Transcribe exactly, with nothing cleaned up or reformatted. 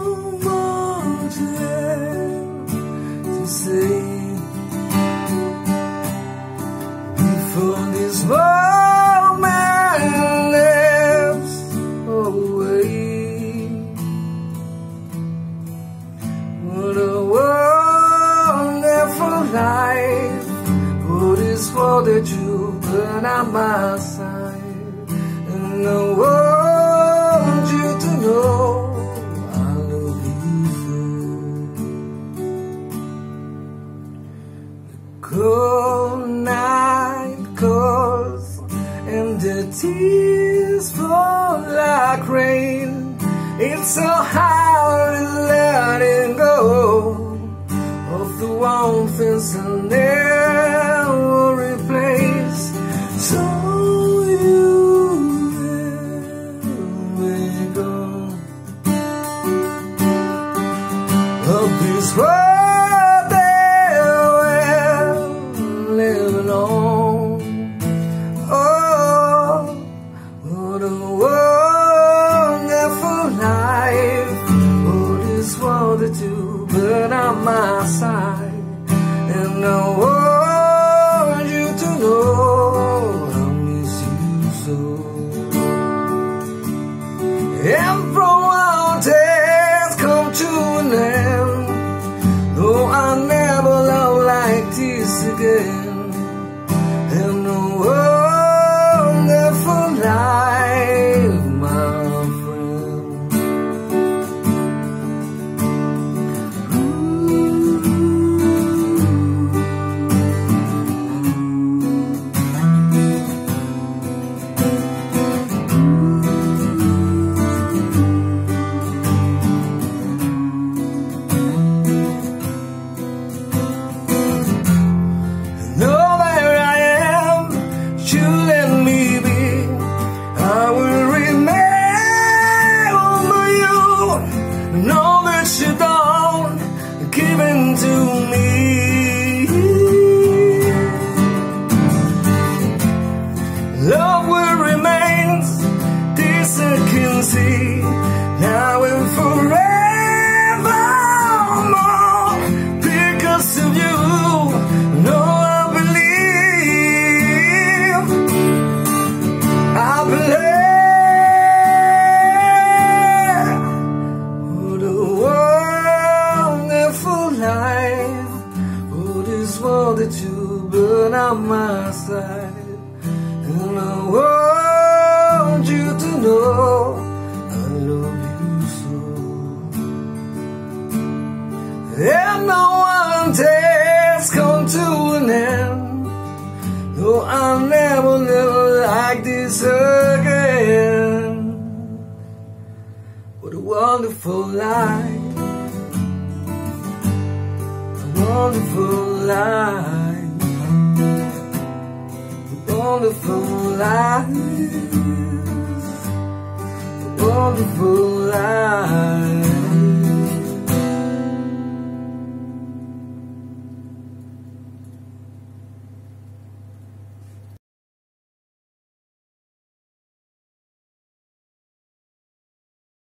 much left to say before this moment lives away. What a wonderful life, what is for the truth, but at my side, and I want you to know I love you so. The cold night calls and the tears fall like rain. It's so hard letting go of the warm things I'll never replace. So you let me go of this world that we're living on. Oh, what a wonderful life, what is for the two, but on my side, and I want you to know I miss you so. And from our days come to an end, though I never love like this again. And a wonderful life, my friend. To me, love will remain, this I can see, now and forevermore, because of you, no, I believe, I believe, what a wonderful life, what is for the two, but on my side, and I want you to know I love you so. And no one days come to an end, no, I'll never live like this again. What a wonderful life, wonderful life, wonderful life, wonderful life.